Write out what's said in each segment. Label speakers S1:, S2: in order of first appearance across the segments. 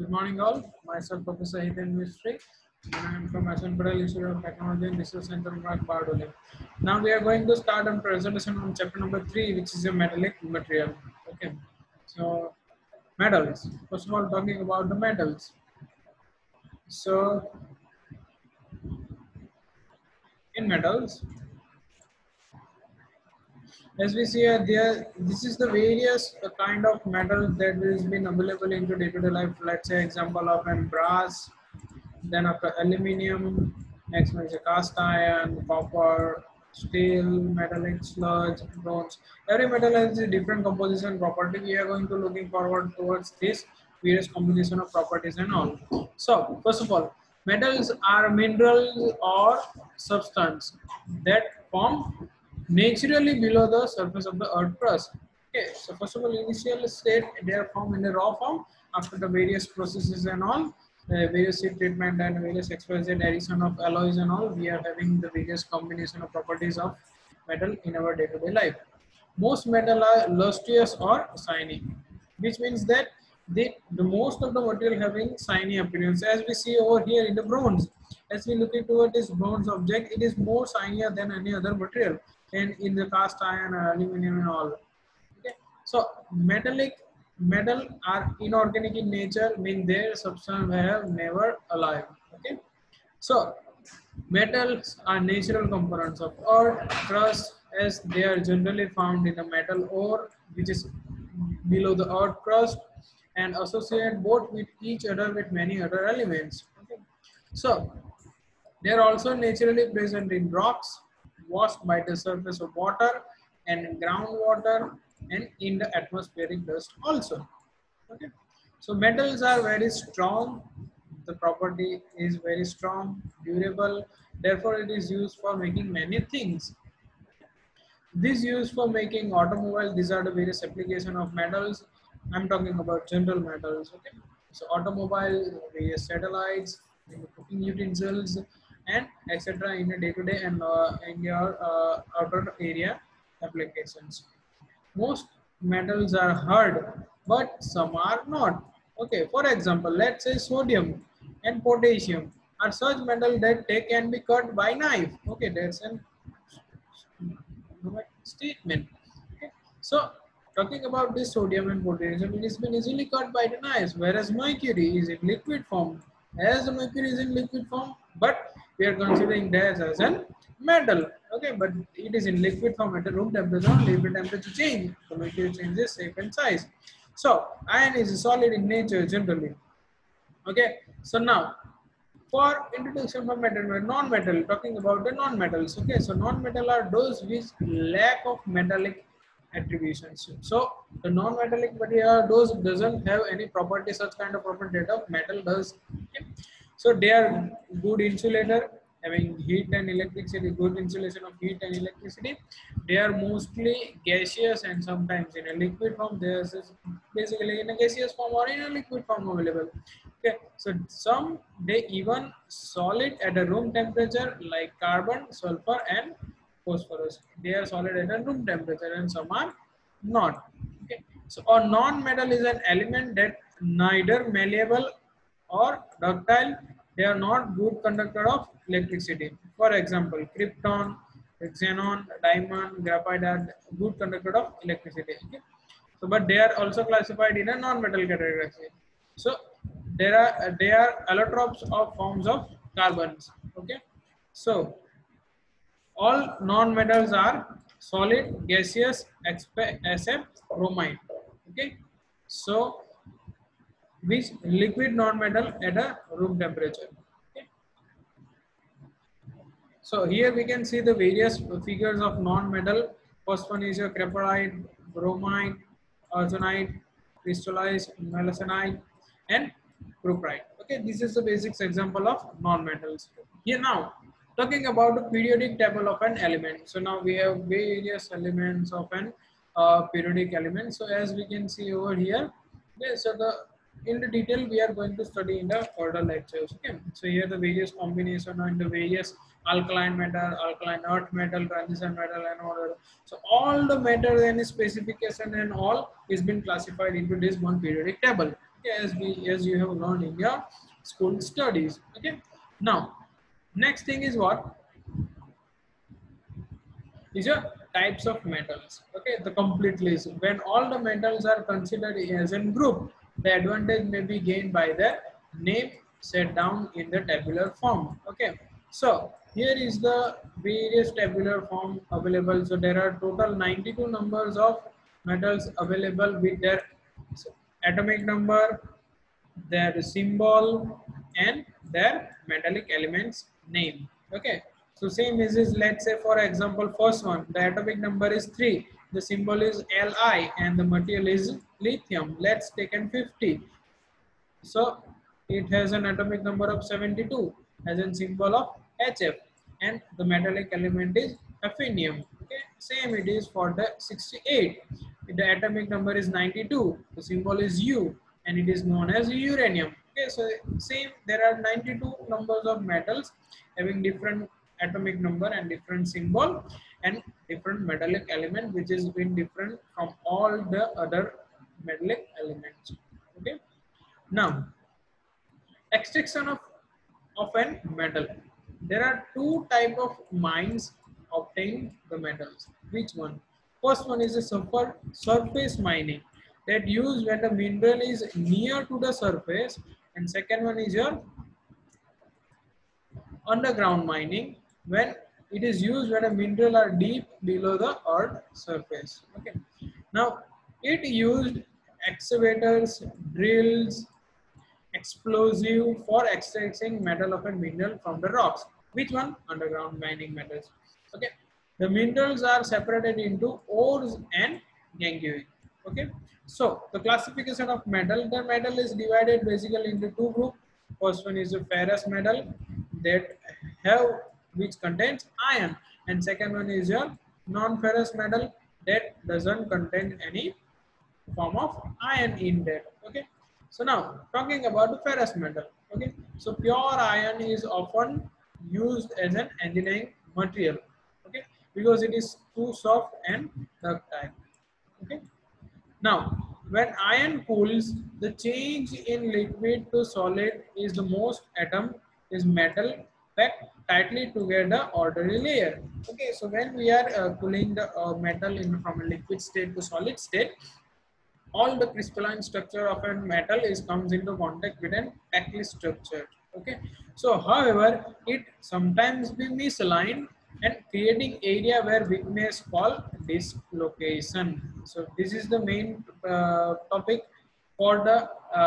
S1: Good morning all. Myself Professor Hiten Mistry and I am from Aswan Patel Institute of Technology and Research Center, Bardoli. Now we are going to start a presentation on chapter number 3, which is a metallic material. Okay. So metals. First of all, talking about the metals. So in metals, as we see here, this is the various kind of metal that has been available into day-to-day life. Let's say example of an brass, then after aluminium, next one is a cast iron, copper, steel, metallic, sludge, bronze. Every metal has a different composition property. We are going to looking forward towards this various combination of properties and all. So first of all, metals are minerals or substance that form naturally below the surface of the earth crust. Okay, so first of all, initial state they are formed in the raw form. After the various processes and all, various heat treatment and various exposure addition of alloys and all, we are having the various combination of properties of metal in our day-to-day life. Most metal are lustrous or shiny, which means that the most of the material having shiny appearance. As we see over here in the bronze, as we look into this bronze object, it is more shinier than any other material, and in the cast iron, aluminum, and all. Okay, so metal are inorganic in nature, mean their substance were never alive. Okay, so metals are natural components of earth crust, as they are generally found in the metal ore, which is below the earth crust, and associate both with each other with many other elements. Okay, so they are also naturally present in rocks, washed by the surface of water and groundwater, and in the atmospheric dust also. Okay, so metals are very strong. The property is very strong, durable. Therefore, it is used for making many things. This used for making automobile. These are the various application of metals. I'm talking about general metals. Okay, so automobile, various satellites, cooking utensils, and etc. in a day-to-day and in your outer area applications. Most metals are hard, but some are not. Okay, for example, let's say sodium and potassium are such metal that they can be cut by knife. Okay, that's an statement. Okay. So talking about this sodium and potassium, it has been easily cut by the knives, whereas mercury is in liquid form. As the mercury is in liquid form, but we are considering that as a metal. Okay, but it is in liquid form at a room temperature. Liquid temperature change. The mercury changes shape and size. So iron is solid in nature generally. Okay, so now for introduction for metal, non-metal, talking about the non-metals. Okay, so non-metal are those which lack of metallic attributions. So the non-metallic material are those doesn't have any property, such kind of property that of metal does. Okay. So they are good insulator, having heat and electricity, good insulation of heat and electricity. They are mostly gaseous and sometimes in a liquid form. There's basically in a gaseous form or in a liquid form available. Okay, so some they even solid at a room temperature like carbon, sulfur, and phosphorus. They are solid at a room temperature, and some are not. Okay, so a non-metal is an element that neither malleable or ductile. They are not good conductor of electricity. For example, krypton, xenon, diamond, graphite are good conductor of electricity. Okay? So, but they are also classified in a non-metal category. So, there are allotropes of forms of carbons. Okay, so all non-metals are solid, gaseous, except bromine. Okay, so which liquid non-metal at a room temperature. Okay. So here we can see the various figures of non-metal. First one is your craphite, bromine, arsenite, crystallized malasanite, and cuprite. Okay, this is the basics example of non-metals. Here now, talking about the periodic table of an element. So now we have various elements of an periodic element. So as we can see over here, okay, so in the detail we are going to study in the further lectures. Okay, so here the various combination and the various alkaline metal, alkaline earth metal, transition metal, and all. So all the matter and specification and all is been classified into this one periodic table. Okay, as you have learned in your school studies. Okay. Now, next thing is what? These are types of metals. Okay, the complete list. When all the metals are considered as a group, the advantage may be gained by the name set down in the tabular form. Okay, so here is the various tabular form available. So there are total 92 numbers of metals available with their atomic number, their symbol, and their metallic elements name. Okay, so same is let's say for example first one, the atomic number is 3, the symbol is Li, and the material is lithium. Let's take an 50. So it has an atomic number of 72 as a symbol of HF, and the metallic element is hafnium. Okay, same it is for the 68. The atomic number is 92. The symbol is U, and it is known as uranium. Okay, so same there are 92 numbers of metals having different atomic number and different symbol and different metallic element, which is been different from all the other metallic elements. Okay. Now, extraction of an metal. There are two type of mines obtain the metals. Which one? First one is a surface mining that used when the mineral is near to the surface, and second one is your underground mining when it is used when a mineral are deep below the earth surface. Okay. Now, it used excavators, drills, explosive for extracting metal of a mineral from the rocks. Which one? Underground mining metals. Okay. The minerals are separated into ores and gangue. Okay. So the classification of metal, the metal is divided basically into two groups. First one is a ferrous metal that have which contains iron, and second one is your non-ferrous metal that doesn't contain any form of iron in that. Okay, so now talking about the ferrous metal. Okay, so pure iron is often used as an engineering material. Okay, because it is too soft and ductile. Okay, now when iron cools, the change in liquid to solid is the most atom is metal packed tightly together orderly layer. Okay, so when we are cooling the metal in from a liquid state to solid state, all the crystalline structure of a metal is comes into contact with an packed structure. Okay, so however it sometimes be misaligned and creating area where weakness called dislocation. So this is the main topic for the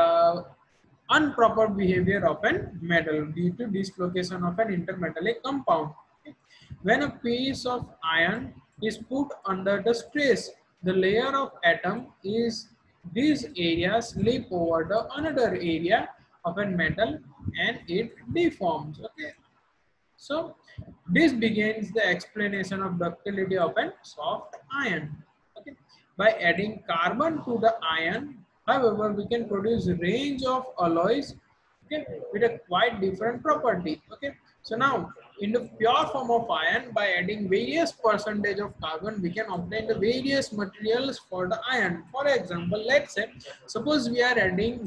S1: improper behavior of a metal due to dislocation of an intermetallic compound. Okay. When a piece of iron is put under the stress, the layer of atom is these areas slip over the another area of a metal and it deforms. Okay. So this begins the explanation of ductility of a soft iron. Okay. By adding carbon to the iron, however, we can produce a range of alloys, okay, with a quite different property. Okay. So now in the pure form of iron, by adding various percentage of carbon, we can obtain the various materials for the iron. For example, let's say suppose we are adding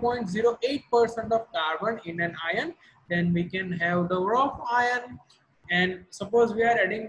S1: 0.08% of carbon in an iron, then we can have the rough iron. And suppose we are adding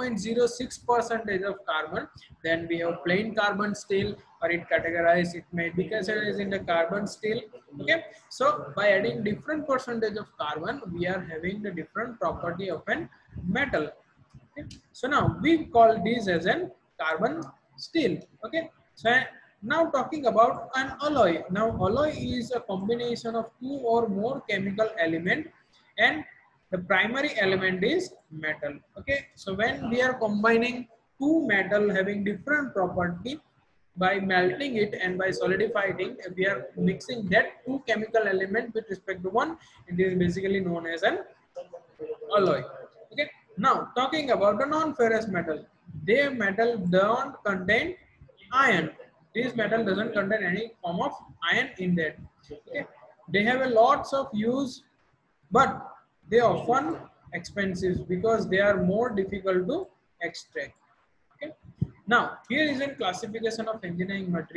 S1: 2.06% of carbon, then we have plain carbon steel, or it categorized, it may be categorized in the carbon steel. Okay, so by adding different percentage of carbon, we are having the different property of an metal. Okay, so now we call this as an carbon steel. Okay, so now talking about an alloy. Now alloy is a combination of two or more chemical element, and the primary element is metal. Okay, so when we are combining two metal having different property, by melting it and by solidifying, we are mixing that two chemical element with respect to one, it is basically known as an alloy. Okay, now talking about the non-ferrous metal, their metal don't contain iron. This metal doesn't contain any form of iron in that. Okay, they have a lots of use, but they are often expensive because they are more difficult to extract. Okay. Now here is a classification of engineering material.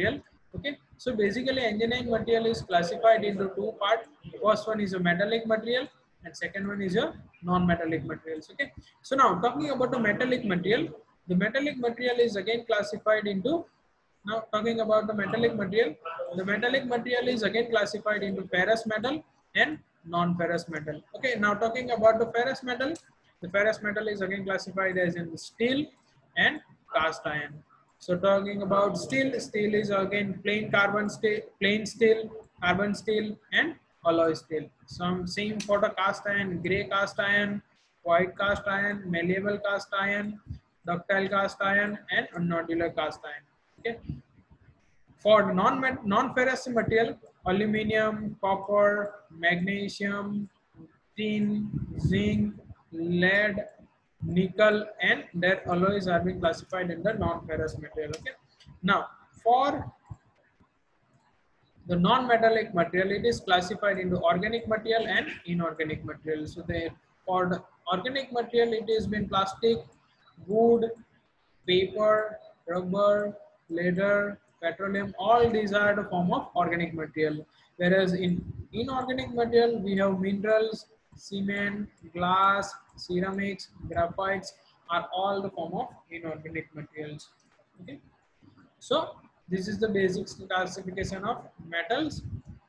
S1: Okay, so basically engineering material is classified into two parts. First one is a metallic material and second one is a non-metallic materials. Okay, so now talking about the metallic material is again classified into, now talking about the metallic material is again classified into ferrous metal and non-ferrous metal. Okay, now talking about the ferrous metal is again classified as in steel and cast iron. So talking about steel, steel is again plain steel, carbon steel, and alloy steel. Some same for the cast iron, gray cast iron, white cast iron, malleable cast iron, ductile cast iron, and nodular cast iron. Okay. For non-ferrous material, aluminum, copper, magnesium, tin, zinc, lead, nickel, and their alloys are being classified in the non-ferrous material. Okay. Now, for the non-metallic material, it is classified into organic material and inorganic material. So, for the organic material, it has been plastic, wood, paper, rubber, leather, petroleum, all these are the form of organic material. Whereas in inorganic material, we have minerals, cement, glass, ceramics, graphites are all the form of inorganic materials. Okay. So this is the basic classification of metals.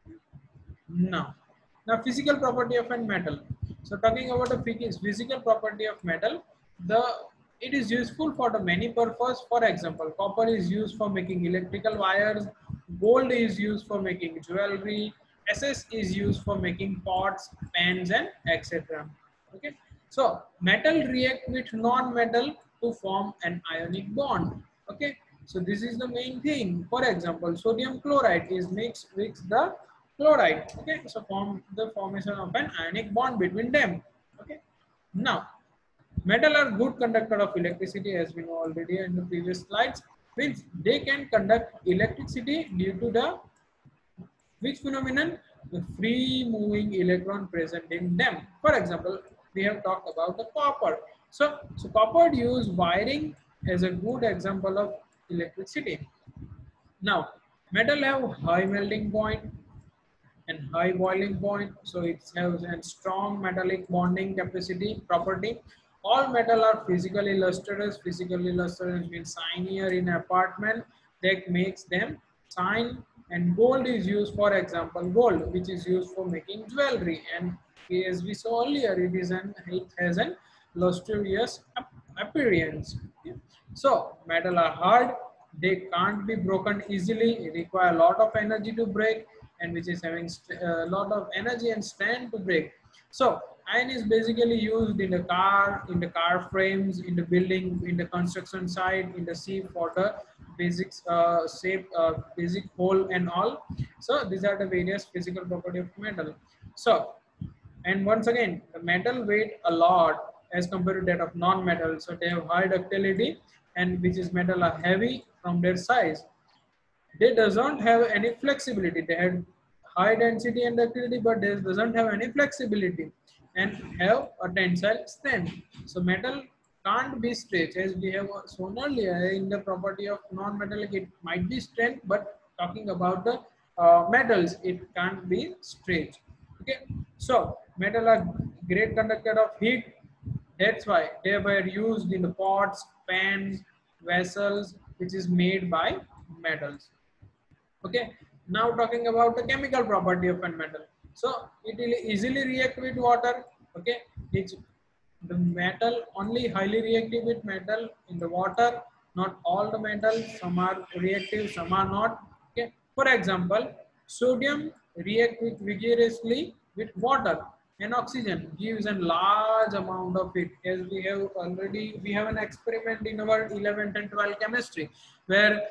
S1: Now physical property of a metal. So talking about the physical property of metal, the it is useful for the many purpose. For example, copper is used for making electrical wires, gold is used for making jewelry, SS is used for making pots, pans, and etc. Okay, so metal react with non-metal to form an ionic bond. Okay, so this is the main thing. For example, sodium chloride is mixed with the chloride. Okay, so form the formation of an ionic bond between them. Okay, now metal are good conductor of electricity, as we know already in the previous slides. Means they can conduct electricity due to the which phenomenon? The free moving electron present in them. For example, we have talked about the copper. So copper use wiring as a good example of electricity. Now, metal have high melting point and high boiling point, so it has a strong metallic bonding capacity property. All metal are physically lustrous. Physically lustrous means shinier in apartment that makes them shine. And gold is used, for example, gold, which is used for making jewelry. And as we saw earlier, it has an lustrous appearance. Okay. So metal are hard, they can't be broken easily, require a lot of energy to break, and which is having a lot of energy and strength to break. So iron is basically used in the car frames, in the building, in the construction site, in the sea for the basics shape, basic hole and all. So these are the various physical property of metal. So, and once again, the metal weight a lot as compared to that of non-metal. So they have high ductility, and which is metal are heavy from their size. They doesn't have any flexibility. They have high density and ductility, but they doesn't have any flexibility and have a tensile strength. So metal can't be stretched, as we have shown earlier in the property of non-metallic. It might be strength, but talking about the metals, it can't be stretched. Okay, so metal are great conductor of heat. That's why they were used in the pots, pans, vessels, which is made by metals. Okay, now talking about the chemical property of a metal. So it will easily react with water. Okay, it's the metal only highly reactive with metal in the water. Not all the metals, some are reactive, some are not. Okay, for example, sodium react with vigorously with water, and oxygen gives a large amount of it. As we have an experiment in our 11th and 12th chemistry where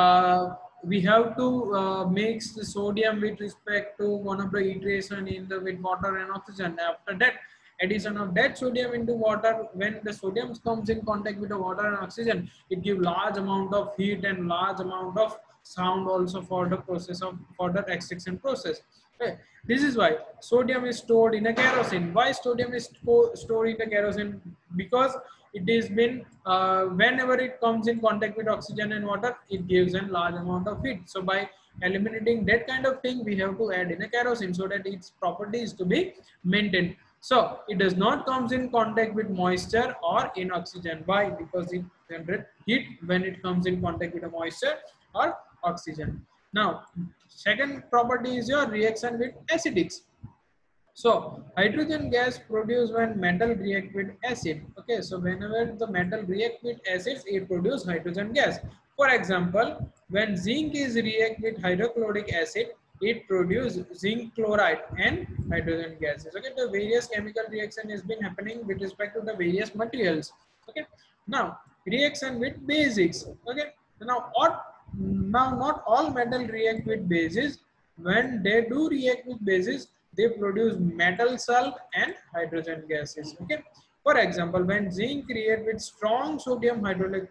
S1: we have to mix the sodium with respect to one of the iteration in the with water and oxygen. After that, addition of that sodium into water, when the sodium comes in contact with the water and oxygen, it gives large amount of heat and large amount of sound also for the process of for the extraction process. Okay. This is why sodium is stored in a kerosene. Why sodium is stored in the kerosene? Because it is been whenever it comes in contact with oxygen and water, it gives a large amount of heat. So by eliminating that kind of thing, we have to add in a kerosene so that its property is to be maintained. So it does not comes in contact with moisture or in oxygen. Why? Because it generates heat when it comes in contact with a moisture or oxygen. Now, second property is your reaction with acidics. So hydrogen gas produced when metal react with acid. Okay, so whenever the metal react with acids, it produces hydrogen gas. For example, when zinc is react with hydrochloric acid, it produces zinc chloride and hydrogen gases. Okay, the various chemical reaction has been happening with respect to the various materials. Okay, now reaction with basics. Okay, now not all metal react with bases. When they do react with bases, they produce metal salt and hydrogen gases. Okay, for example, when zinc react with strong sodium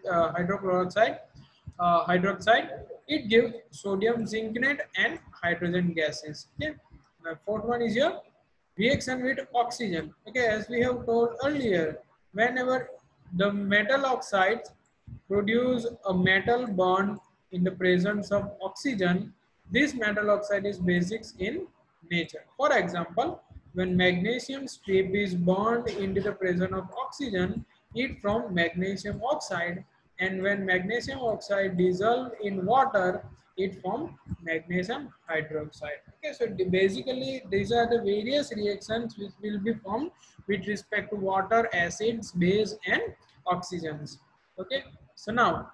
S1: hydroxide, it gives sodium zincnate and hydrogen gases. Okay, the fourth one is your reaction with oxygen. Okay, as we have told earlier, whenever the metal oxides produce a metal bond in the presence of oxygen, this metal oxide is basics in nature. For example, when magnesium strip is bond into the presence of oxygen, it from magnesium oxide, and when magnesium oxide dissolve in water, it form magnesium hydroxide. Okay, so basically these are the various reactions which will be formed with respect to water, acids, base and oxygens. Okay, so now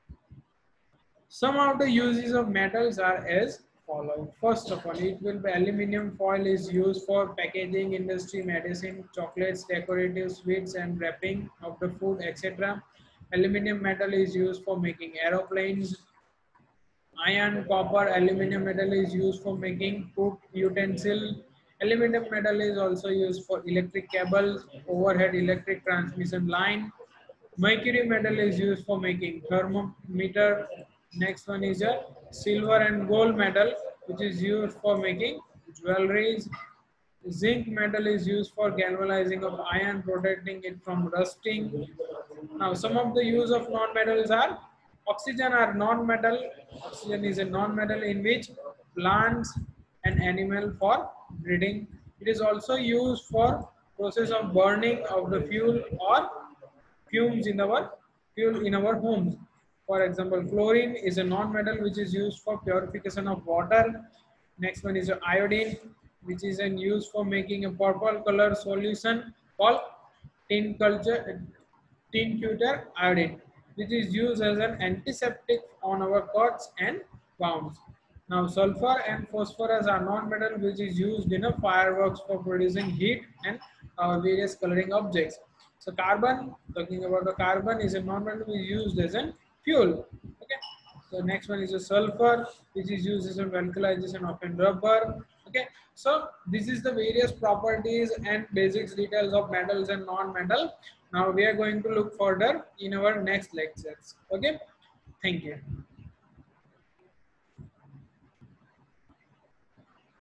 S1: some of the uses of metals are as follows. First of all, it will be aluminum foil is used for packaging industry, medicine, chocolates, decorative sweets and wrapping of the food, etc. Aluminum metal is used for making aeroplanes. Iron, copper, aluminum metal is used for making cook utensil. Aluminum metal is also used for electric cables, overhead electric transmission line. Mercury metal is used for making thermometer. Next one is a silver and gold metal, which is used for making jewelries. Zinc metal is used for galvanizing of iron, protecting it from rusting. Now, some of the use of non-metals are oxygen are non-metal. Oxygen is a non-metal in which plants and animal for breeding. It is also used for process of burning of the fuel or fumes in our fuel in our homes. For example, chlorine is a non-metal which is used for purification of water. Next one is iodine, which is in use for making a purple color solution called tin culture tincture iodine, which is used as an antiseptic on our cuts and wounds. Now, sulfur and phosphorus are non-metal, which is used in a fireworks for producing heat and various coloring objects. So, carbon, talking about the carbon, is a non-metal which is used as a fuel. Okay. So next one is a sulfur, which is used as a alkalization of a rubber. Okay. So this is the various properties and basics details of metals and non-metal. Now we are going to look further in our next lectures. Okay. Thank you.